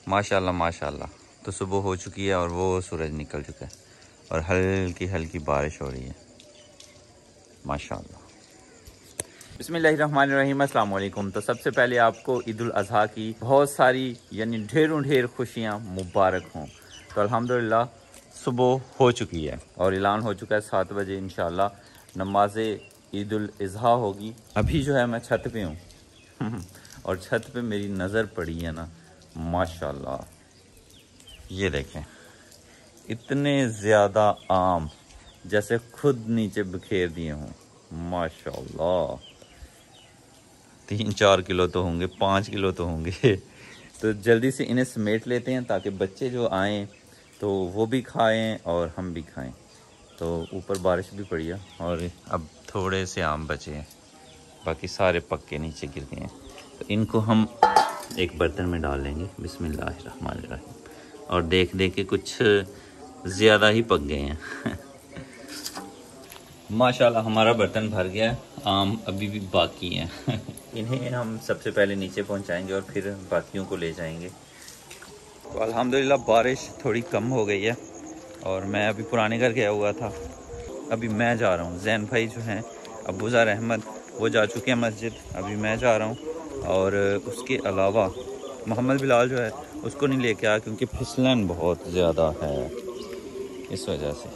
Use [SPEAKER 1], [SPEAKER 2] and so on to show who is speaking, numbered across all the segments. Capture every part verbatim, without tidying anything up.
[SPEAKER 1] माशाल्लाह माशाल्लाह। तो सुबह हो चुकी है और वो सूरज निकल चुका है और हल्की हल्की बारिश हो रही है माशाल्लाह। बिस्मिल्लाहिर्रहमानिर्रहीम, अस्सलाम वालेकुम। तो सबसे पहले आपको ईद उल अज़हा की बहुत सारी यानी ढेरों ढेर खुशियाँ मुबारक हों। तो अल्हम्दुलिल्लाह सुबह हो चुकी है और ऐलान हो चुका है सात बजे इंशाल्लाह नमाज ईद उल अज़हा होगी। अभी जो है मैं छत पे हूँ और छत पे मेरी नज़र पड़ी है ना माशाल्लाह, ये देखें इतने ज़्यादा आम जैसे खुद नीचे बिखेर दिए हों माशाल्लाह। तीन चार किलो तो होंगे, पाँच किलो तो होंगे। तो जल्दी से इन्हें समेट लेते हैं ताकि बच्चे जो आएँ तो वो भी खाएं और हम भी खाएं। तो ऊपर बारिश भी पड़ी है और अब थोड़े से आम बचे हैं, बाकी सारे पक्के नीचे गिर गए हैं। तो इनको हम एक बर्तन में डाल लेंगे बिस्मिल्लाहिर्रहमानिर्रहीम। और देख देख के कुछ ज़्यादा ही पक गए हैं माशाल्लाह। हमारा बर्तन भर गया है, आम अभी भी बाकी हैं इन्हें हम सबसे पहले नीचे पहुंचाएंगे और फिर बाकियों को ले जाएंगे। तो अल्हम्दुलिल्लाह बारिश थोड़ी कम हो गई है और मैं अभी पुराने घर गया हुआ था, अभी मैं जा रहा हूँ। जैन भाई जो हैं अबूज़र अहमद वो जा चुके हैं मस्जिद, अभी मैं जा रहा हूँ। और उसके अलावा मोहम्मद बिलाल जो है उसको नहीं लेके आया क्योंकि फिसलन बहुत ज़्यादा है, इस वजह से।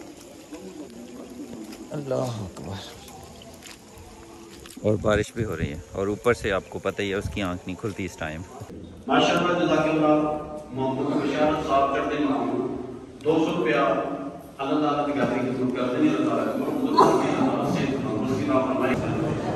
[SPEAKER 1] अल्लाह अकबर। और बारिश भी हो रही है और ऊपर से आपको पता ही है उसकी आंख नहीं खुलती इस टाइम।
[SPEAKER 2] माशाअल्लाह जज़ाकल्लाह मोहम्मद बशार साहब करते मामू दो सौ रुपया अल्लाह ताला की गाड़ी की खिदमत करते हैं। अल्लाह ताला मोहम्मद से उसकी नाफरमानी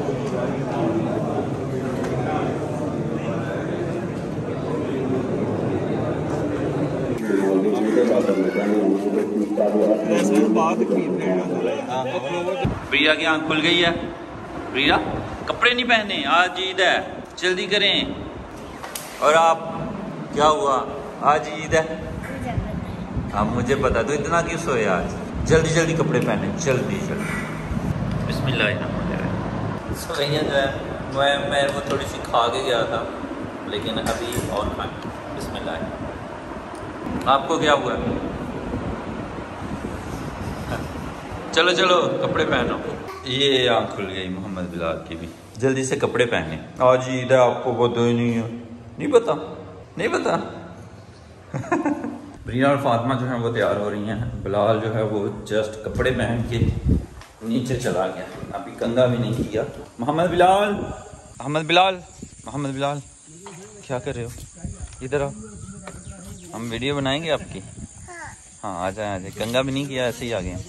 [SPEAKER 1] प्रिया की आंख खुल गई है। प्रिया कपड़े नहीं पहने, आज ईद है, जल्दी करें। और आप क्या हुआ, आज ईद है। अब मुझे पता, तो इतना क्यों सोए आज, जल्दी जल्दी कपड़े पहने, जल्दी जल्दी। बिस्मिल्लाह। सवैया जो है मैं मैं वो थोड़ी सी खा के गया था लेकिन अभी और खाएं। बिस्मिल्लाह। आपको क्या हुआ, चलो चलो कपड़े पहनो। ये आँख खुल गई मोहम्मद बिलाल की भी, जल्दी से कपड़े पहने, आज ईद है, आपको पता ही नहीं है। नहीं पता, नहीं पता प्रिया और फातिमा जो है वो तैयार हो रही हैं, बिलाल जो है वो जस्ट कपड़े पहन के नीचे चला गया, अभी कंघा भी नहीं किया। मोहम्मद बिलाल, मोहम्मद बिलाल, मोहम्मद बिलाल क्या कर रहे हो, इधर आओ, हम वीडियो बनाएंगे आपकी। हाँ आ जाए आ जाए, कंघा भी नहीं किया, ऐसे ही आ गए।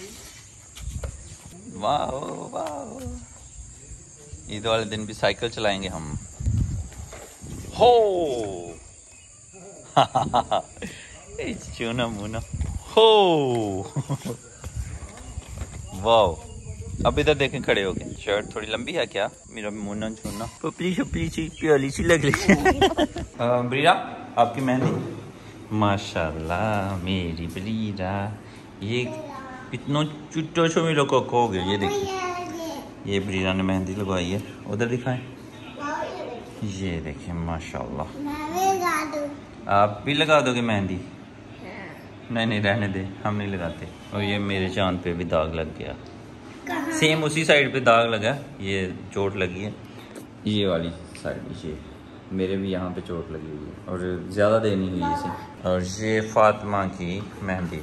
[SPEAKER 1] वाह वाह, ईद वाले दिन भी साइकिल चलाएंगे हम। हो चूना मुना हो वाह। अब इधर देखें खड़े हो गए, शर्ट थोड़ी लंबी है क्या, मेरा मुन्ना चूना पपली शपली सी प्याली सी लग रही है। ब्रीरा आपकी मेहंदी माशाल्लाह, मेरी ब्रीरा ये इतना चुट्टो छो मेरे को हो गया। ये देखिए ये ब्रीरा ने मेहंदी लगवाई है, उधर दिखाएं, ये देखिए माशाल्लाह। आप भी लगा दोगे मेहंदी? नहीं नहीं रहने दे, हम नहीं लगाते। और ये मेरे चांद पे भी दाग लग गया, सेम उसी साइड पे दाग लगा, ये चोट लगी है ये वाली साइड, ये मेरे भी यहाँ पे चोट लगी हुई है और ज़्यादा देर नहीं हुई इसे। और ये फातिमा की मेहंदी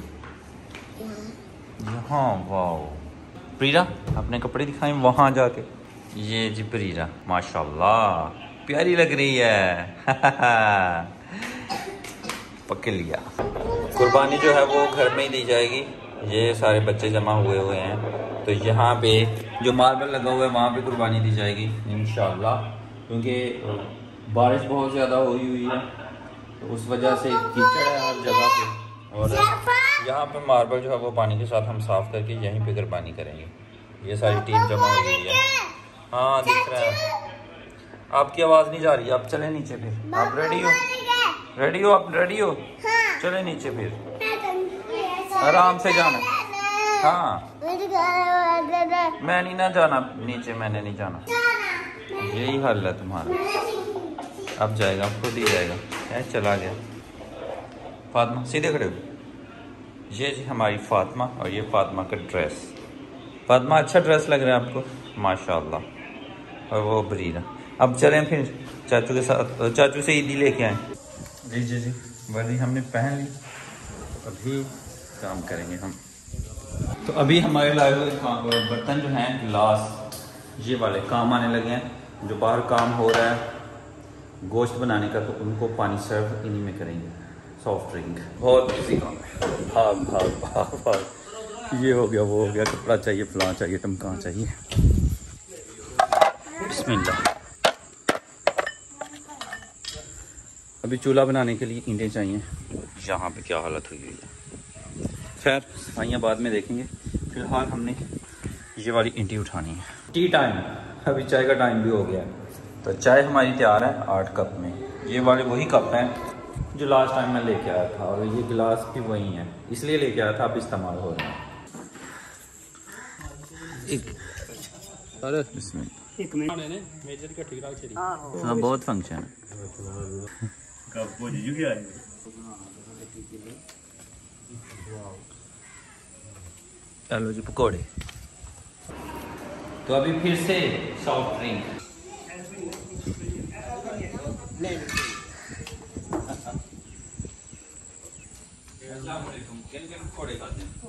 [SPEAKER 1] यहाँ, वाह। प्रीरा अपने कपड़े दिखाएं वहाँ जाके। ये जी प्रीरा माशाल्लाह प्यारी लग रही है पकड़ लिया। कुर्बानी जो है वो घर में ही दी जाएगी। ये सारे बच्चे जमा हुए हुए हैं, तो यहाँ पे जो मार्बल लगा हुआ है वहाँ पे कुर्बानी दी जाएगी इंशाल्लाह, क्योंकि बारिश बहुत ज़्यादा हुई हुई है तो उस वजह से कीचड़ है हर जगह पे। और यहाँ पे मार्बल जो है वो पानी के साथ हम साफ़ करके यहीं पे कुर्बानी करेंगे। ये सारी टीम जमा हो गई है। हाँ दिख रहा है, आपकी आवाज़ नहीं जा रही, आप चले नीचे फिर। आप रेडी हो, रेडी हो, आप रेडी हो, चले नीचे फिर, आराम से जाना। हाँ मैं नहीं ना जाना नीचे, मैंने नहीं जाना, यही हाल है तुम्हारा। अब जाएगा, खुद ही जाएगा, है चला गया। फातिमा सीधे खड़े हो। ये जी हमारी फातिमा और ये फातिमा का ड्रेस। फातिमा अच्छा ड्रेस लग रहा है आपको माशाल्लाह। और वो बरीरा। अब चलें फिर चाचू के साथ, चाचू से ईदी लेके आए। जी जी जी वर्दी हमने पहन ली, अभी काम करेंगे हम। तो अभी हमारे लाए हुए बर्तन जो हैं गिलास ये वाले काम आने लगे हैं। जो बाहर काम हो रहा है गोश्त बनाने का तो उनको पानी सर्व इन्हीं में करेंगे। सॉफ्ट ड्रिंक बहुत बिजी काम है, भाग भाग भाग भाग, ये हो गया वो हो गया, कपड़ा चाहिए, फलां चाहिए, टमकां चाहिए। बिस्मिल्लाह। अभी चूल्हा बनाने के लिए ईंटें चाहिए। यहाँ पे क्या हालत हुई हुई है, खैर सफाइयाँ बाद में देखेंगे। फिलहाल हमने ये वाली ईंटें उठानी है। टी टाइम, अभी चाय का टाइम भी हो गया है। तो चाय हमारी तैयार है आठ कप में। ये वाले वही कप हैं जो लास्ट टाइम मैं लेके आया था, और ये गिलास भी वही हैं, इसलिए लेके आया था, अब इस्तेमाल हो रहे हैं। एक इसमें हाँ बहुत फंक्शन है। चलो जी पकौड़े। तो अभी फिर से सॉफ्ट ड्रिंक। किन किन पकौड़े खाते हैं?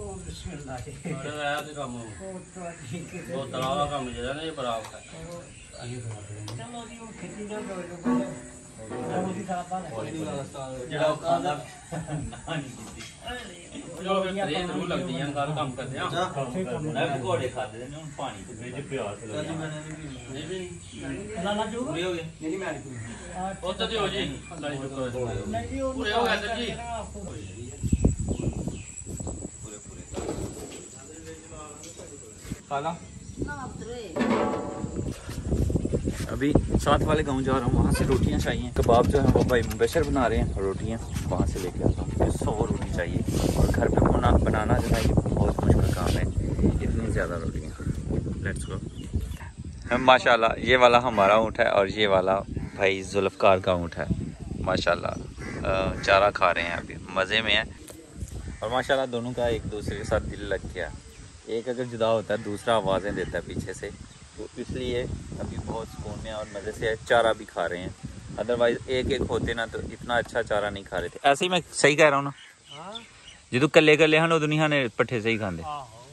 [SPEAKER 1] अभी साथ वाले गांव जा रहा हूँ, वहाँ से रोटियाँ चाहिए। कबाब जो है वो भाई मुबशर बना रहे हैं, रोटियाँ वहाँ से लेके आता हूँ। सौ रोटी चाहिए और घर पे बना बनाना जो है ये बहुत मुश्किल काम है, इतनी ज़्यादा रोटियाँ। Let's go. माशाल्लाह ये वाला हमारा ऊँट है और ये वाला भाई जुल्फ़कार का ऊँट है। माशाल्लाह चारा खा रहे हैं, अभी मज़े में है। और माशाल्लाह दोनों का एक दूसरे के साथ दिल लग गया। एक अगर जुदा होता है दूसरा आवाज़ें देता है पीछे से, तो इसलिए अभी बहुत सुकून में और मज़े से चारा भी खा रहे हैं। अदरवाइज़ एक एक होते ना तो इतना अच्छा चारा नहीं खा रहे थे। ऐसे ही मैं सही कह रहा हूँ ना जो कल्ले कल्ले हैं दुनिया ने पट्ठे से ही खाते।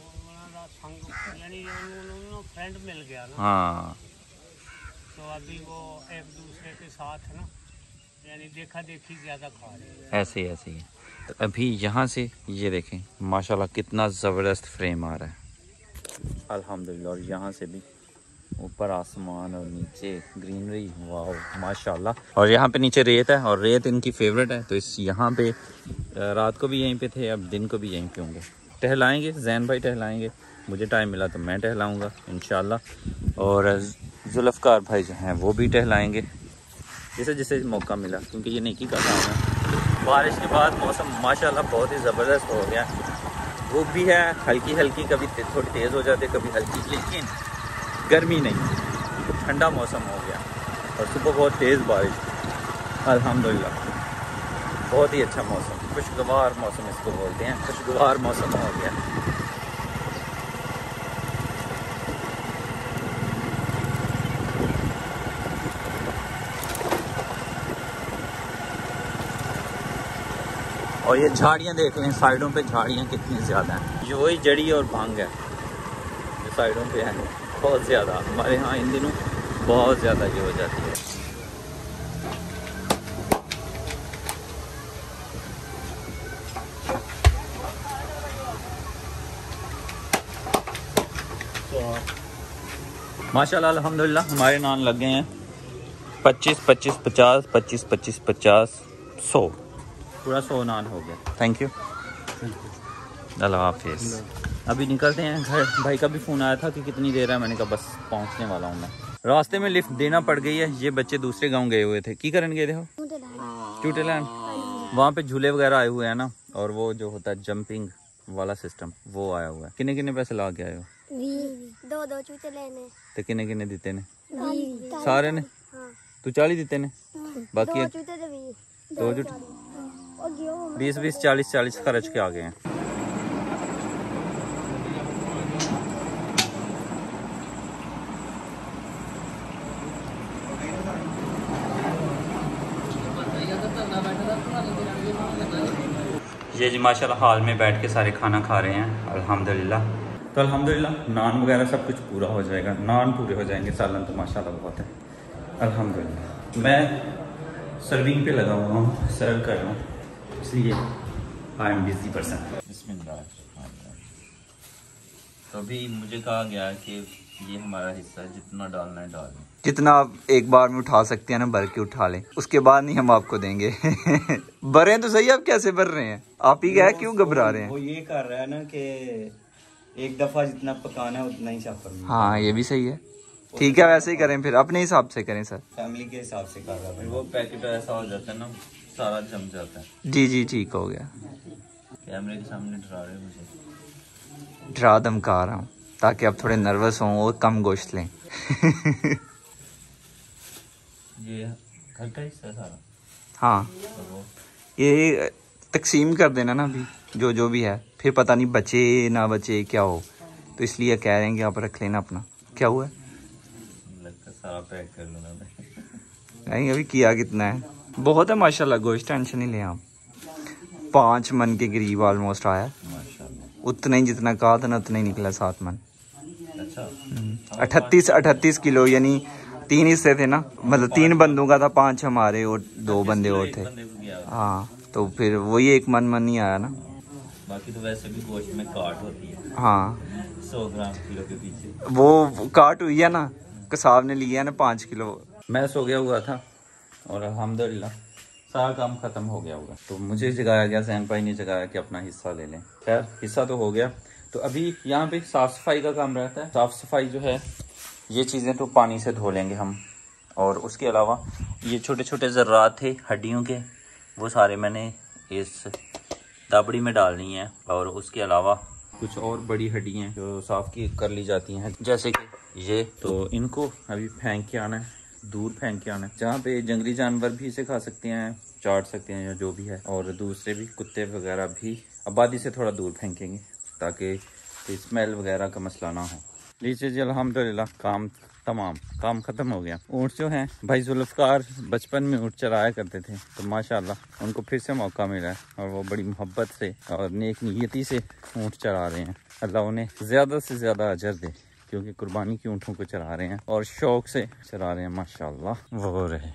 [SPEAKER 1] हाँ
[SPEAKER 3] तो अभी वो एक दूसरे के साथ ना यानी देखा देखी ज़्यादा खा रहे हैं।
[SPEAKER 1] ऐसे ही ऐसे ही। तो अभी यहाँ से ये देखें माशाल्लाह कितना ज़बरदस्त फ्रेम आ रहा है अल्हम्दुलिल्लाह। और यहाँ से भी ऊपर आसमान और नीचे ग्रीनरी, वाह माशाल्लाह। और यहाँ पे नीचे रेत है और रेत इनकी फेवरेट है, तो इस यहाँ पे रात को भी यहीं पे थे, अब दिन को भी यहीं पे होंगे। टहलाएँगे, जैन भाई टहलाएँगे, मुझे टाइम मिला तो मैं टहलाऊँगा इंशाल्लाह। और जुल्फ़कार भाई जो हैं वो भी टहलाएँगे जिसे जिसे मौका मिला, क्योंकि ये नेकी का काम है। बारिश के बाद मौसम माशाल्लाह बहुत ही ज़बरदस्त हो गया। धूप भी है हल्की हल्की, कभी थोड़ी तेज़ हो जाती है कभी हल्की, लेकिन गर्मी नहीं, ठंडा मौसम हो गया। और सुबह बहुत तेज़ बारिश, अल्हम्दुलिल्लाह बहुत ही अच्छा मौसम, खुशगवार मौसम इसको बोलते हैं, खुशगवार मौसम हो गया। और ये झाड़ियाँ देख लें, साइडों पे झाड़ियाँ कितनी ज़्यादा हैं। ये वही जड़ी और भांग है जो साइडों पे है, बहुत ज़्यादा। हमारे यहाँ इन दिनों बहुत ज़्यादा ये हो जाती है। माशाल्लाह अल्हम्दुलिल्लाह हमारे नान लग गए हैं पच्चीस पच्चीस पचास पच्चीस पच्चीस पचास सौ, पूरा सौ नान हो गया। थैंक यू, अल्लाह हाफिज़। अभी निकलते हैं घर। भाई का भी फ़ोन आया था कि कितनी देर है, मैंने कहा बस पहुंचने वाला हूँ मैं। रास्ते में लिफ्ट देना पड़ गई है। ये बच्चे दूसरे गांव गए हुए थे, की करन गए थे हो चूटे लैंड, वहाँ पे झूले वगैरह आए हुए हैं ना, और वो जो होता है जंपिंग वाला सिस्टम वो आया हुआ है। किन्ने किन्ने पैसे ला के आए हो?
[SPEAKER 4] दो दो चूचे लेने
[SPEAKER 1] ते किन्ने किन्ने दिते ने?
[SPEAKER 4] हाँ।
[SPEAKER 1] सारे ने? तू चाली दिते ने? बाकी
[SPEAKER 4] दो चूते दे भी
[SPEAKER 1] दो चूटे
[SPEAKER 4] और
[SPEAKER 1] बीस बीस चालीस चालीस खर्च के आ गए हैं। ये जी माशाल्लाह हाल में बैठ के सारे खाना खा रहे हैं अल्हम्दुलिल्लाह। तो अल्हम्दुलिल्लाह नान वगैरह सब कुछ पूरा हो जाएगा, नान पूरे हो जाएंगे, सालन तो माशाल्लाह बहुत है अल्हम्दुलिल्लाह। मैं सर्विंग पे लगा हुआ हूँ, सर्व कर रहा हूँ, इसलिए आई एम बिजी पर्सन। बिस्मिल्लाह। तो अभी मुझे कहा गया कि ये हमारा हिस्सा है, जितना डालना है डालें, जितना आप एक बार में उठा सकते हैं ना भर के उठा लें, उसके बाद नहीं हम आपको देंगे। भरे तो सही, आप कैसे भर रहे हैं? आप ही क्या क्यों घबरा रहे हैं?
[SPEAKER 5] वो ये कर रहा है ना कि एक दफा जितना पकाना है उतना ही साफ करना।
[SPEAKER 1] हाँ ये भी सही है, ठीक है वैसे ही करें, फिर अपने हिसाब से करें सर,
[SPEAKER 5] फैमिली के हिसाब से कर रहा है।
[SPEAKER 2] वो पैकेट ऐसा हो जाता है ना, सारा जम जाता है।
[SPEAKER 1] जी जी ठीक हो गया।
[SPEAKER 2] कैमरे के सामने डरा रहे मुझे,
[SPEAKER 1] डरा धमका रहा हूँ ताकि आप थोड़े नर्वस हों और कम गोश्त लें।
[SPEAKER 2] ये घर का हिस्सा सारा।
[SPEAKER 1] हाँ ये तकसीम कर देना ना अभी, जो जो भी है, फिर पता नहीं बचे ना बचे क्या हो, तो इसलिए कह रहे हैं कि आप रख लेना अपना। क्या हुआ है?
[SPEAKER 2] लगता सारा पैक कर लूँगा मैं।
[SPEAKER 1] नहीं अभी किया कितना है, बहुत है माशाल्लाह गोश्त, टेंशन नहीं लें आप। पाँच मन के करीब ऑलमोस्ट आया,
[SPEAKER 2] माशाल्लाह।
[SPEAKER 1] उतना ही जितना कहा था ना उतना ही निकला, सात मन।
[SPEAKER 2] अच्छा
[SPEAKER 1] अठतीस अठतीस किलो, यानी तीन हिस्से थे ना, मतलब तीन बंदों का था, पांच हमारे और दो बंदे और थे। हाँ तो फिर वही एक मन मन नहीं आया ना।
[SPEAKER 2] बाकी तो वैसे भी गोश्त में काट होती है।
[SPEAKER 1] हाँ
[SPEAKER 2] सौ ग्राम किलो के पीछे
[SPEAKER 1] वो काट हुई है ना, कसाब ने लिया ना पाँच किलो। मैं सो गया हुआ था और अल्हम्दुलिल्लाह सारा काम खत्म हो गया होगा, तो मुझे जगाया गया, सैन भाई ने जगाया कि अपना हिस्सा ले लें। खैर हिस्सा तो हो गया। तो अभी यहाँ पे साफ सफाई का काम रहता है। साफ सफाई जो है, ये चीज़ें तो पानी से धो लेंगे हम, और उसके अलावा ये छोटे छोटे ज़र्रात थे हड्डियों के, वो सारे मैंने इस दाबड़ी में डालनी है। और उसके अलावा कुछ और बड़ी हड्डियाँ जो साफ़ की कर ली जाती हैं, जैसे कि ये, तो इनको अभी फेंक के आना है, दूर फेंक के आना है, जहाँ पे जंगली जानवर भी इसे खा सकते हैं, चाट सकते हैं या जो भी है, और दूसरे भी कुत्ते वगैरह भी आबादी से थोड़ा दूर फेंकेंगे ताकि स्मेल वगैरह का मसला ना हो। लीजिए जी अल्हम्दुलिल्लाह काम तमाम, काम ख़त्म हो गया। ऊँट जो हैं भाई जुल्फ़कार बचपन में ऊँट चराया करते थे, तो माशाल्लाह उनको फिर से मौका मिला है और वो बड़ी मोहब्बत से और नेक नीयती से ऊँट चरा रहे हैं। अल्लाह उन्हें ज़्यादा से ज़्यादा अजर दे, क्योंकि कुर्बानी की ऊँटों को चरा रहे हैं और शौक़ से चरा रहे हैं। माशाल्लाह वो रहे,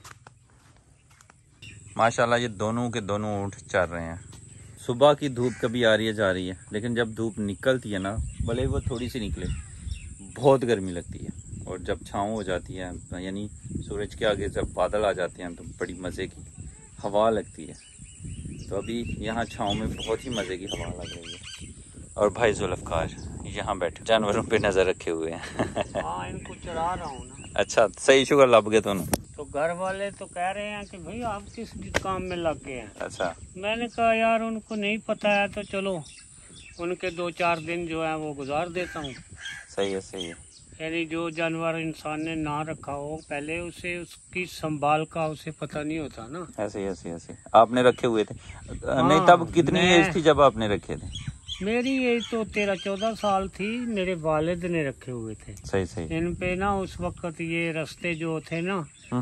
[SPEAKER 1] माशाल्लाह ये दोनों के दोनों ऊँट चर रहे हैं। सुबह की धूप कभी आ रही है जा रही है, लेकिन जब धूप निकलती है ना, भले वो थोड़ी सी निकले, बहुत गर्मी लगती है। और जब छाँव हो जाती है, यानी सूरज के आगे जब बादल आ जाते हैं, तो बड़ी मज़े की हवा लगती है। तो अभी यहाँ छाँव में बहुत ही मज़े की हवा लग रही है। और भाई जुल्फ़कार यहाँ बैठे जानवरों पे नज़र रखे हुए हैं।
[SPEAKER 3] हाँ इनको चरा रहा हूँ ना।
[SPEAKER 1] अच्छा सही, शुक्र लग गए दोनों।
[SPEAKER 3] तो घर वाले तो कह रहे हैं कि भाई आप किस काम में लग गए हैं।
[SPEAKER 1] अच्छा
[SPEAKER 3] मैंने कहा यार उनको नहीं पता है, तो चलो उनके दो चार दिन जो है वो गुजार देता हूँ।
[SPEAKER 1] सही है सही है।
[SPEAKER 3] यानी जो जानवर इंसान ने ना रखा हो पहले, उसे उसकी संभाल का उसे पता नहीं होता ना।
[SPEAKER 1] ऐसे ऐसे ऐसे आपने रखे हुए थे? नहीं तब कितनी एज थी जब आपने रखे थे?
[SPEAKER 3] मेरी एज तो तेरह चौदह साल थी, मेरे वालिद ने रखे हुए थे।
[SPEAKER 1] सही सही।
[SPEAKER 3] इन पे ना उस वक्त ये रास्ते जो थे ना,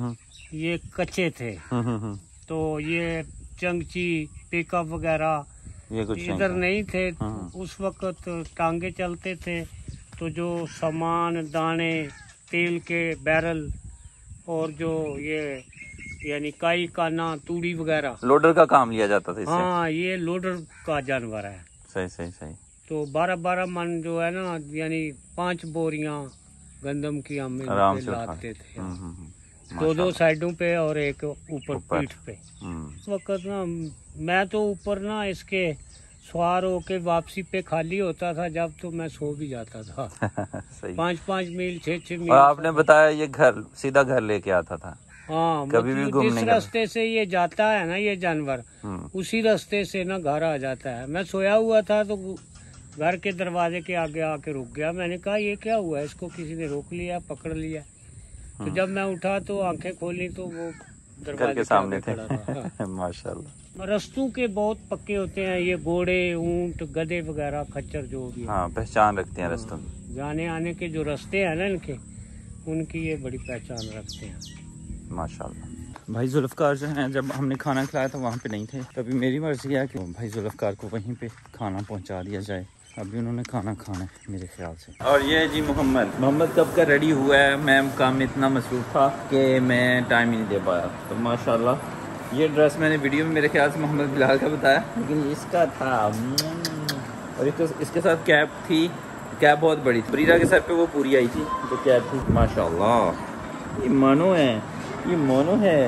[SPEAKER 3] ये कच्चे थे, तो ये चंगची पिकअप वगैरह
[SPEAKER 1] ये कुछ
[SPEAKER 3] इधर नहीं थे।
[SPEAKER 1] हाँ।
[SPEAKER 3] उस वक्त टांगे चलते थे, तो जो सामान दाने तेल के बैरल और जो ये यानी काई काना तूड़ी वगैरह,
[SPEAKER 1] लोडर का काम लिया जाता था इससे।
[SPEAKER 3] हाँ ये लोडर का जानवर है।
[SPEAKER 1] सही सही सही।
[SPEAKER 3] तो बारह बारह मन जो है ना, यानी पांच बोरियां गंदम की हम इन
[SPEAKER 1] आराम
[SPEAKER 3] पे
[SPEAKER 1] से उठा
[SPEAKER 3] लाते थे।
[SPEAKER 1] हम्म, हम्म, हम्म।
[SPEAKER 3] दो दो
[SPEAKER 1] माशाल्लाह।
[SPEAKER 3] साइडों पे और एक ऊपर
[SPEAKER 1] ऊपर।
[SPEAKER 3] पीठ पे।
[SPEAKER 1] हम्म।
[SPEAKER 3] उस वक्त ना मैं तो ऊपर ना इसके सवार होके वापसी पे खाली होता था जब, तो मैं सो भी जाता था।
[SPEAKER 1] सही।
[SPEAKER 3] पाँच पाँच मील छः छः मील।
[SPEAKER 1] और आपने बताया ये घर सीधा घर लेके आता था?
[SPEAKER 3] हाँ
[SPEAKER 1] कभी भी
[SPEAKER 3] मतलब
[SPEAKER 1] घूमने
[SPEAKER 3] जिस
[SPEAKER 1] का-
[SPEAKER 3] रास्ते से ये जाता है ना ये जानवर,
[SPEAKER 1] हम्म।
[SPEAKER 3] उसी रास्ते से ना घर आ जाता है। मैं सोया हुआ था तो घर के दरवाजे के आगे आके रुक गया। मैंने कहा ये क्या हुआ, इसको किसी ने रोक लिया, पकड़ लिया। तो जब मैं उठा तो आंखें खोली तो वो
[SPEAKER 1] घर
[SPEAKER 3] दरवाजे
[SPEAKER 1] के सामने थे।
[SPEAKER 3] खड़ा था। हाँ।
[SPEAKER 1] माशाल्लाह।
[SPEAKER 3] रस्तों के बहुत पक्के होते हैं ये, घोड़े ऊंट गधे वगैरह खच्चर जो भी है।
[SPEAKER 1] हाँ, पहचान रखते हैं रस्तों की।
[SPEAKER 3] जाने आने के जो रास्ते हैं ना इनके, उनकी ये बड़ी पहचान रखते हैं
[SPEAKER 1] माशाल्लाह। भाई जुल्फ़कार जो हैं, जब हमने खाना खिलाया था वहाँ पे नहीं थे, तभी मेरी मर्जी है कि भाई जुल्फ़कार को वहीं पे खाना पहुँचा दिया जाए। अभी उन्होंने खाना खाना है मेरे ख्याल से। और ये जी मोहम्मद मोहम्मद कब का रेडी हुआ है। मैं काम में इतना मसरूफ़ था कि मैं टाइम ही नहीं दे पाया। तो माशाल्लाह ये ड्रेस मैंने वीडियो में मेरे ख्याल से मोहम्मद बिलाल का बताया, लेकिन इसका था। और इसके इसके साथ कैप थी, कैप बहुत बड़ी थी, ब्रीरा के सर पे वो पूरी आई थी जो कैप थी। माशाल्लाह ये मानो है, ये मोनो है।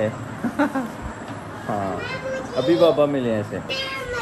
[SPEAKER 1] हाँ, अभी बाबा मिले हैं इसे।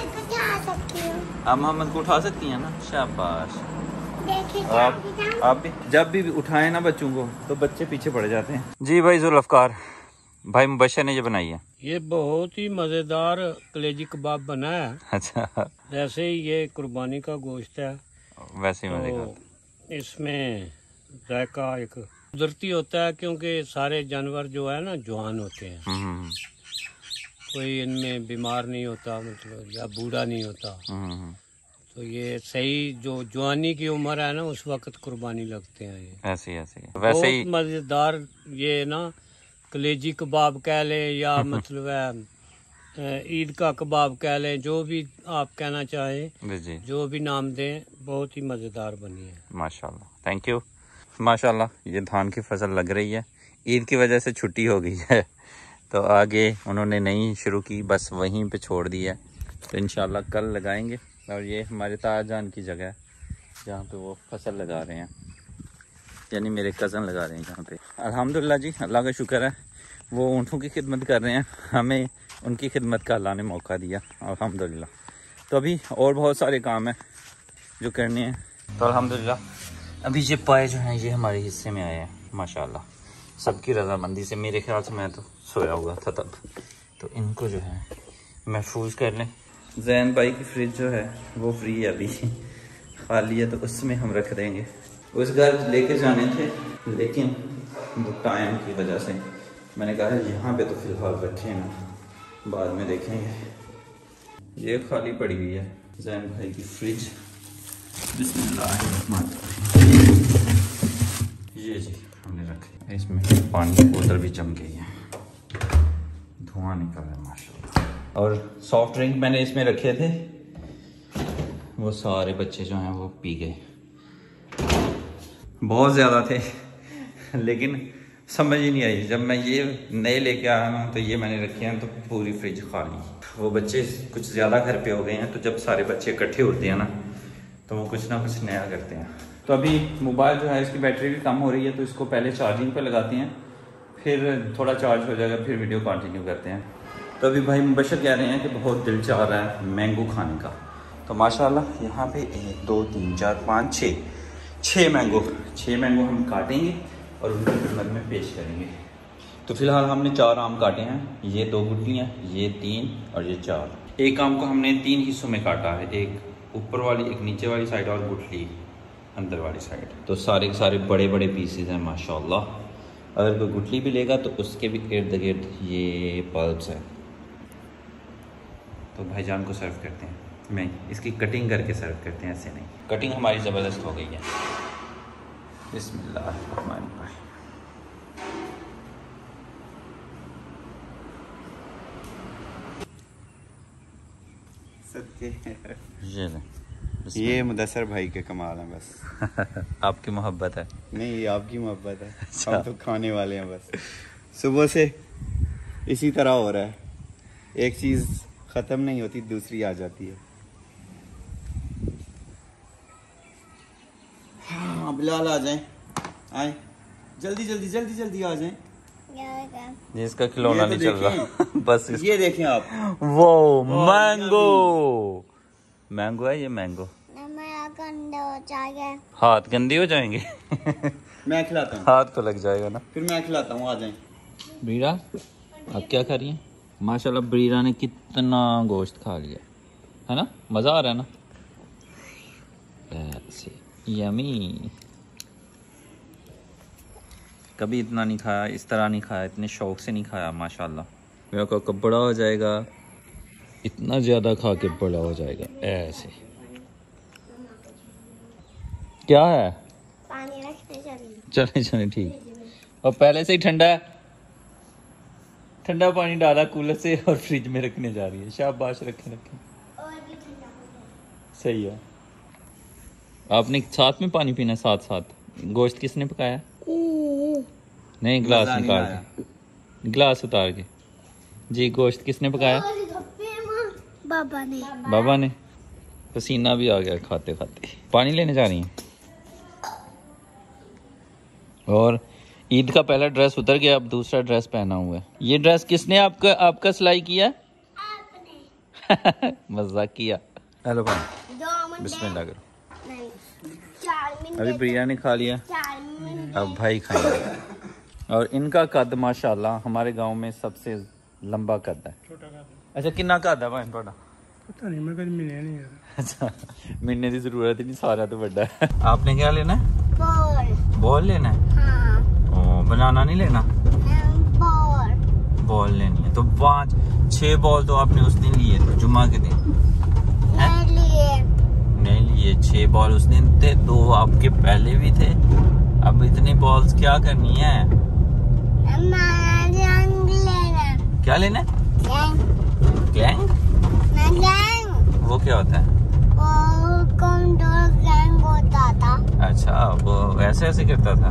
[SPEAKER 1] आप मोहम्मद को उठा सकती हैं ना, शाबाश। आप आप भी जब भी उठाएं ना बच्चों को, तो बच्चे पीछे पड़ जाते हैं। जी भाई जुल्फ़कार, भाई मुबशर ने ये बनाई है।
[SPEAKER 3] ये बहुत ही मज़ेदार कलेजी कबाब बना है।
[SPEAKER 1] अच्छा,
[SPEAKER 3] जैसे ही ये कुर्बानी का गोश्त है,
[SPEAKER 1] वैसे ही मजे का।
[SPEAKER 3] तो इसमें जायका एक कुदरती होता है, क्योंकि सारे जानवर जो है ना जवान होते हैं,
[SPEAKER 1] हम्म,
[SPEAKER 3] कोई इनमें बीमार नहीं होता, मतलब या बूढ़ा नहीं होता।
[SPEAKER 1] हम्म,
[SPEAKER 3] तो ये सही जो जवानी की उम्र है ना, उस वक्त कुर्बानी लगते हैं। ये
[SPEAKER 1] ऐसे ही ऐसे ही वैसे ही
[SPEAKER 3] बहुत मज़ेदार ये ना कलेजी कबाब कह लें या मतलब है ईद का कबाब कह लें, जो भी आप कहना चाहें,
[SPEAKER 1] जी,
[SPEAKER 3] जो भी नाम दें, बहुत ही मज़ेदार बनी है।
[SPEAKER 1] माशाल्लाह, थैंक यू। माशाल्लाह ये धान की फसल लग रही है। ईद की वजह से छुट्टी हो गई है, तो आगे उन्होंने नहीं शुरू की, बस वहीं पे छोड़ दी है। तो इंशाल्लाह कल लगाएंगे। और ये हमारे ताजान की जगह है जहाँ पे वो फसल लगा रहे हैं, यानी मेरे कज़न लगा रहे हैं जहाँ पे। अल्हम्दुलिल्लाह जी, अल्लाह का शुक्र है, वो ऊँटों की खिदमत कर रहे हैं, हमें उनकी खिदमत का अल्लाह ने मौका दिया अल्हम्दुलिल्लाह। तो अभी और बहुत सारे काम हैं जो करने हैं। तो अल्हम्दुलिल्लाह अभी ये पाए जो हैं ये हमारे हिस्से में आए हैं माशाल्लाह, सबकी रजामंदी से। मेरे ख्याल से मैं तो सोया हुआ था तब, तो इनको जो है महफूज कर लें। जैन भाई की फ्रिज जो है वो फ्री है, अभी खाली है, तो उसमें हम रख देंगे। उस घर लेके जाने थे, लेकिन वो टाइम की वजह से मैंने कहा यहाँ पे तो फ़िलहाल रखें ना, बाद में देखेंगे। ये खाली पड़ी हुई है जैन भाई की फ्रिज। बिस्मिल्लाह, ये जी हमने रखे, इसमें पानी की बोतल भी जम गई है, धुआं निकल रहा है माशाल्लाह। और सॉफ्ट ड्रिंक मैंने इसमें रखे थे, वो सारे बच्चे जो हैं वो पी गए। बहुत ज़्यादा थे, लेकिन समझ ही नहीं आई। जब मैं ये नए लेके आया हूँ तो ये मैंने रखे हैं, तो पूरी फ्रिज खाली। वो बच्चे कुछ ज़्यादा घर पे हो गए हैं, तो जब सारे बच्चे इकट्ठे होते हैं ना, तो वो कुछ ना कुछ नया करते हैं। तो अभी मोबाइल जो है इसकी बैटरी भी कम हो रही है, तो इसको पहले चार्जिंग पे लगाते हैं, फिर थोड़ा चार्ज हो जाएगा, फिर वीडियो कंटिन्यू करते हैं। तो अभी भाई मुबशर कह रहे हैं कि बहुत दिल चाह रहा है मैंगो खाने का। तो माशाल्लाह यहाँ पे एक दो तीन चार पाँच छः छः मैंगो छः मैंगो हम काटेंगे और उनकी खिदमत में पेश करेंगे। तो फिलहाल हमने चार आम काटे हैं, ये दो गुठलियाँ, ये तीन और ये चार। एक आम को हमने तीन हिस्सों में काटा है, एक ऊपर वाली, एक नीचे वाली साइड और गुठली अंदर वाली साइड। तो सारे के सारे बड़े बड़े पीसेज हैं माशाल्लाह। अगर कोई गुठली भी लेगा तो उसके भी इर्द गिर्द ये पल्प्स हैं। तो भाईजान को सर्व करते हैं, नहीं इसकी कटिंग करके सर्व करते हैं, ऐसे नहीं। कटिंग हमारी ज़बरदस्त हो गई है। बिस्मिल्लाह रहमान रहीम। ये ले,
[SPEAKER 5] ये मुदस्सर भाई के कमाल है बस।
[SPEAKER 1] आपकी मोहब्बत है।
[SPEAKER 5] नहीं, ये आपकी मोहब्बत है। हम तो खाने वाले हैं बस। सुबह से इसी तरह हो रहा है, एक चीज खत्म नहीं होती, दूसरी आ जाती है। हाँ बिलाल आ जाएं, आए जल्दी जल्दी जल्दी जल्दी आ जाएं।
[SPEAKER 1] ये इसका खिलौना
[SPEAKER 5] ये तो
[SPEAKER 1] नहीं चल रहा बस इस...
[SPEAKER 5] ये देखें आप,
[SPEAKER 1] वो मैंगो मैंगो है ये मैंगो। हाथ गंदे हो जाएंगे
[SPEAKER 5] मैं खिलाता हूँ।
[SPEAKER 1] हाथ तो लग जाएगा ना,
[SPEAKER 5] फिर मैं खिलाता हूँ, आ जाएं।
[SPEAKER 1] ब्रीरा आप क्या खा रही हैं? माशाल्लाह ब्रीरा ने कितना गोश्त खा लिया है ना, मज़ा आ रहा है ना, ऐसे यमी। कभी इतना नहीं खाया, इस तरह नहीं खाया, इतने शौक से नहीं खाया माशाल्लाह। मेरा को कब बड़ा हो जाएगा इतना ज़्यादा खा के बड़ा हो जाएगा ऐसे। क्या है?
[SPEAKER 4] पानी रखने चलिए।
[SPEAKER 1] चले चले ठीक। और पहले से ही ठंडा है, ठंडा पानी डाला कूलर से और फ्रिज में रखने जा रही है। शाबाश, रखें रखें,
[SPEAKER 4] और भी ठंडा हो जाए।
[SPEAKER 1] सही है। आपने साथ में पानी पीना, साथ साथ। गोश्त किसने पकाया? नहीं, गिलास
[SPEAKER 5] मजा नहीं
[SPEAKER 1] निकाल
[SPEAKER 5] आया।
[SPEAKER 1] के, गिलास उतार के। जी, गोश्त किसने पकाया?
[SPEAKER 4] बाबा ने।
[SPEAKER 1] बाबा ने। पसीना भी आ गया खाते खाते। पानी लेने जा रही हैं। और ईद का पहला ड्रेस उतर गया, अब दूसरा ड्रेस पहना हुआ है। ये ड्रेस किसने आपका आपका सिलाई किया?
[SPEAKER 4] आपने।
[SPEAKER 1] मजाक किया। हेलो भाई,
[SPEAKER 4] दो मिनट।
[SPEAKER 1] बिस्मिल्लाह करो।
[SPEAKER 4] नहीं, चार मिनट।
[SPEAKER 1] अभी बिरयानी खा लिया,
[SPEAKER 4] चार मिनट।
[SPEAKER 1] अब भाई खाएंगे। और इनका कद माशाल्लाह हमारे गांव में सबसे लंबा कद है। अच्छा, कितना कद है भाई थोड़ा?
[SPEAKER 3] पता नहीं, मैं कभी मिले नहीं यार।
[SPEAKER 1] अच्छा, मिलने की जरूरत ही नहीं, सारा तो बड़ा है। आपने क्या लेना है?
[SPEAKER 4] बॉल।
[SPEAKER 1] बॉल लेना है?
[SPEAKER 4] हाँ।
[SPEAKER 1] ओ, बनाना नहीं लेना?
[SPEAKER 4] बॉल।
[SPEAKER 1] बॉल लेनी है तो पाँच छह बॉल तो आपने उस दिन लिए थे, जुम्मा के दिन।
[SPEAKER 4] नहीं लिए।
[SPEAKER 1] नहीं लिए, छह बॉल उस दिन थे, दो आपके पहले भी थे। अब इतनी बॉल्स क्या करनी है?
[SPEAKER 4] रंग लेना।
[SPEAKER 1] क्या लेना है?
[SPEAKER 4] रंग।
[SPEAKER 1] गैंग?
[SPEAKER 4] रंग।
[SPEAKER 1] वो क्या होता है?
[SPEAKER 4] वो कौन-डोर रंग होता था।
[SPEAKER 1] अच्छा, वो ऐसे ऐसे करता था।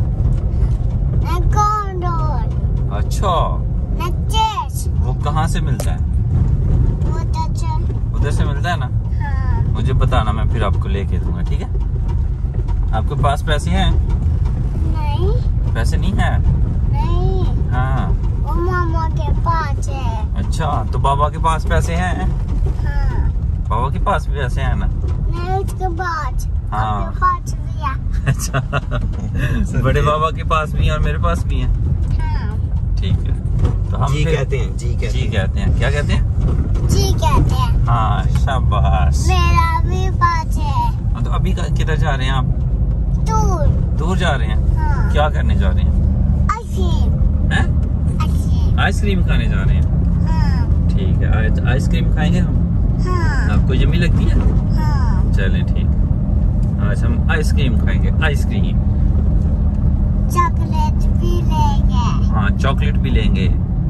[SPEAKER 4] कौन-डोर।
[SPEAKER 1] अच्छा,
[SPEAKER 4] नचेस।
[SPEAKER 1] वो कहाँ से मिलता है?
[SPEAKER 4] वो तो
[SPEAKER 1] उधर से मिलता है ना?
[SPEAKER 4] हाँ।
[SPEAKER 1] मुझे बताना, मैं फिर आपको लेके दूंगा, ठीक है? आपके पास पैसे हैं?
[SPEAKER 4] नहीं।
[SPEAKER 1] पैसे नहीं है?
[SPEAKER 4] नहीं।
[SPEAKER 1] हाँ।
[SPEAKER 4] वो मामा के पास है।
[SPEAKER 1] अच्छा, तो बाबा के पास पैसे हैं?
[SPEAKER 4] हाँ।
[SPEAKER 1] बाबा के पास भी पैसे हैं ना?
[SPEAKER 4] नहीं, उसके पास।
[SPEAKER 1] हाँ।
[SPEAKER 4] उसके पास भी है।
[SPEAKER 1] अच्छा, बड़े बाबा के पास भी हैं और मेरे पास भी हैं।
[SPEAKER 4] हाँ।
[SPEAKER 1] ठीक है, तो हम
[SPEAKER 5] जी
[SPEAKER 1] फिर-
[SPEAKER 5] कहते हैं, जी कहते
[SPEAKER 1] जी कहते हैं। क्या कहते हैं?
[SPEAKER 4] जी कहते हैं।
[SPEAKER 1] हाँ, शाबाश।
[SPEAKER 4] मेरा भी पास है।
[SPEAKER 1] तो अभी का- किधर जा रहे हैं आप?
[SPEAKER 4] दूर।
[SPEAKER 1] दूर जा रहे हैं?
[SPEAKER 4] हाँ।
[SPEAKER 1] क्या करने जा रहे हैं?
[SPEAKER 4] आइसक्रीम।
[SPEAKER 1] हैं?
[SPEAKER 4] आइसक्रीम।
[SPEAKER 1] आइसक्रीम खाने जा रहे हैं?
[SPEAKER 4] हाँ।
[SPEAKER 1] ठीक है, आज आइसक्रीम खाएंगे हम।
[SPEAKER 4] हाँ।
[SPEAKER 1] आपको यम्मी लगती है?
[SPEAKER 4] हाँ।
[SPEAKER 1] चलें, ठीक। आज हम आइसक्रीम खाएंगे, आइसक्रीम।
[SPEAKER 4] चॉकलेट भी लेंगे।
[SPEAKER 1] हाँ, चॉकलेट भी लेंगे।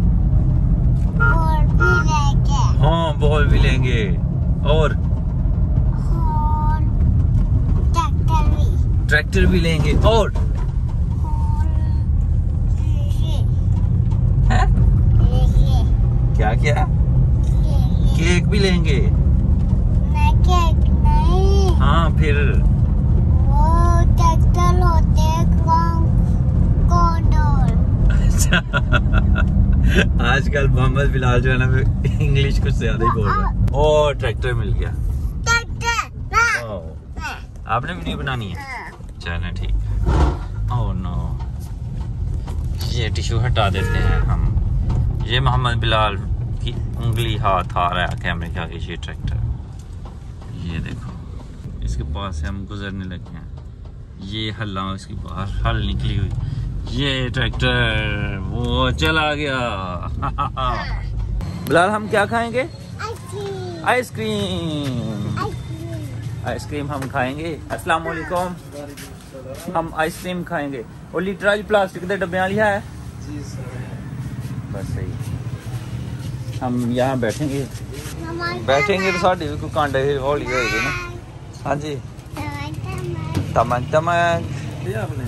[SPEAKER 4] और भी लेंगे।
[SPEAKER 1] हाँ, बॉल भी लेंगे। और
[SPEAKER 4] और ट्रैक्टर भी।
[SPEAKER 1] ट्रैक्टर भी लेंगे। और
[SPEAKER 4] और ये
[SPEAKER 1] है
[SPEAKER 4] ये
[SPEAKER 1] क्या क्या?
[SPEAKER 4] ये
[SPEAKER 1] केक भी लेंगे।
[SPEAKER 4] नहीं, केक नहीं।
[SPEAKER 1] हाँ, फिर
[SPEAKER 4] वो ट्रैक्टर होते हैं, कौन कौन
[SPEAKER 1] अच्छा। आजकल मोहम्मद बिलाल जो है ना, इंग्लिश कुछ ज्यादा ही बोल रहा है। ओ, ट्रैक्टर मिल गया।
[SPEAKER 4] ट्रैक्टर।
[SPEAKER 1] ओ,
[SPEAKER 4] हाँ।
[SPEAKER 1] आपने वीडियो बनानी है?
[SPEAKER 4] हाँ।
[SPEAKER 1] चलें, ठीक। ओह नो, ये टिश्यू हटा देते हैं हम। ये मोहम्मद बिलाल की उंगली हाथ आ रहा है कैमरे के आगे। ये ट्रैक्टर, ये देखो, इसके पास से हम गुजरने लगे हैं। ये हल्ला इसकी बाहर हल निकली हुई। ये ट्रैक्टर वो चला गया। बिलाल, हम क्या खाएंगे?
[SPEAKER 4] आइसक्रीम।
[SPEAKER 1] आइसक्रीम।
[SPEAKER 4] आइसक्रीम।
[SPEAKER 1] आइसक्रीम हम खाएंगे। अस्सलाम वालेकुम। हम आइसक्रीम खाएंगे। और लीटर वाली प्लास्टिक के डब्बे वाली है?
[SPEAKER 3] जी सर।
[SPEAKER 1] बस सही। हम यहाँ बैठेंगे,
[SPEAKER 4] हमारे
[SPEAKER 1] बैठेंगे तो साड़ी भी कोई कांडे हौली होएगी ना। हाँ जी, तमक तमक।
[SPEAKER 3] लिया आपने?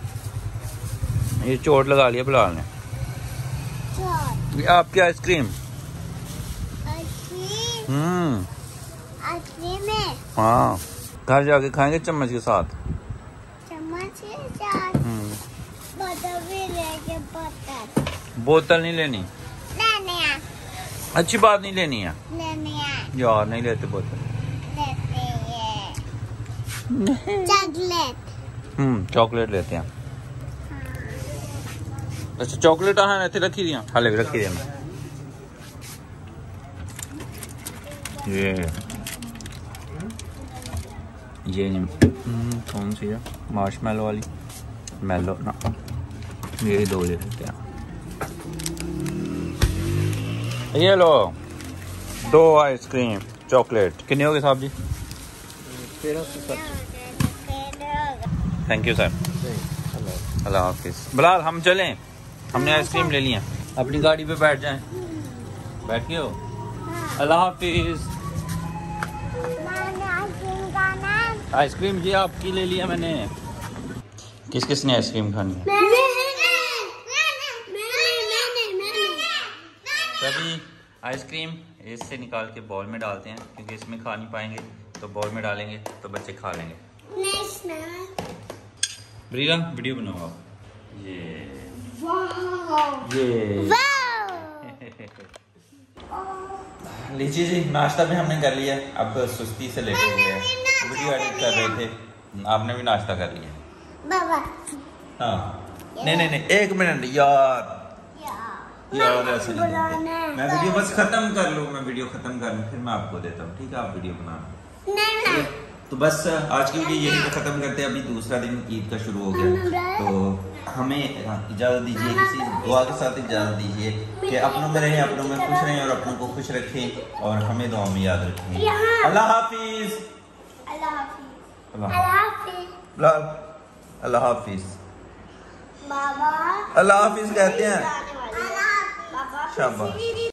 [SPEAKER 1] ये चोट लगा लिया बिलाल ने।
[SPEAKER 4] चॉट।
[SPEAKER 1] ये आपकी आइसक्रीम।
[SPEAKER 4] आइसक्रीम।
[SPEAKER 1] हम्म,
[SPEAKER 4] आइसक्रीम में
[SPEAKER 1] हाँ, घर जाके खाएंगे चम्मच के साथ।
[SPEAKER 4] चम्मच के साथ।
[SPEAKER 1] हम्म,
[SPEAKER 4] बोतल भी लेके बोतल
[SPEAKER 1] बोतल नहीं लेनी।
[SPEAKER 4] लेने आ
[SPEAKER 1] अच्छी बात नहीं लेनी है
[SPEAKER 4] लेने आ
[SPEAKER 1] यार, नहीं लेते बोतल।
[SPEAKER 4] लेते हैं चॉकलेट।
[SPEAKER 1] हम्म, चॉकलेट लेते हैं। अच्छा, चॉकलेट हाँ इतने रखी दियां, हाले भी रखी दियां। ये ये हम्म, कौन सी है? मार्शमेलो वाली, मेलो ना, ये दो ले लेते हैं। ये लो, दो आइसक्रीम चॉकलेट कितने हो गए साहब जी? Thank you sir. अल्लाह हाफिज। बिलाल हम चलें, हमने आइसक्रीम ले लिया, अपनी गाड़ी पे बैठ जाएं। बैठ गए हो? अल्लाह हाफिज। आइसक्रीम जी आपकी ले लिया मैंने। किस किस ने आइसक्रीम खानी है? सभी आइसक्रीम इससे निकाल के बॉल में डालते हैं, क्योंकि इसमें खा नहीं पाएंगे तो बॉल में डालेंगे तो बच्चे खा लेंगे। ब्रीरा वीडियो बनाओ आप। ये ये लीजिए जी, नाश्ता भी हमने कर लिया। अब सुस्ती से लेटे हुए हैं, वीडियो एडिट कर रहे थे। आपने भी नाश्ता कर लिया?
[SPEAKER 4] बाबा
[SPEAKER 1] हाँ। नहीं नहीं नहीं एक मिनट यार यार ऐसे नहीं करते। मैं वीडियो बस खत्म कर लूँ, मैं वीडियो खत्म कर लूँ फिर मैं आपको देता हूँ, ठीक है? आप वीडियो बनाना। तो बस आज की वीडियो यही पे खत्म करते हैं। अभी दूसरा दिन ईद का शुरू हो गया, तो हमें इजाज़त दीजिए, किसी दुआ के साथ इजाज़त दीजिए कि अपनों में रहें, अपनों में खुश रहें और अपनों को खुश रखें और हमें दुआ में याद रखें। अल्लाह हाफिज।
[SPEAKER 4] अल्लाह हाफिज।
[SPEAKER 1] अल्लाह हाफिज। अल्लाह हाफिज।
[SPEAKER 4] बाबा
[SPEAKER 1] अल्लाह हाफिज कहते हैं।
[SPEAKER 4] बाबा
[SPEAKER 1] शाबाश।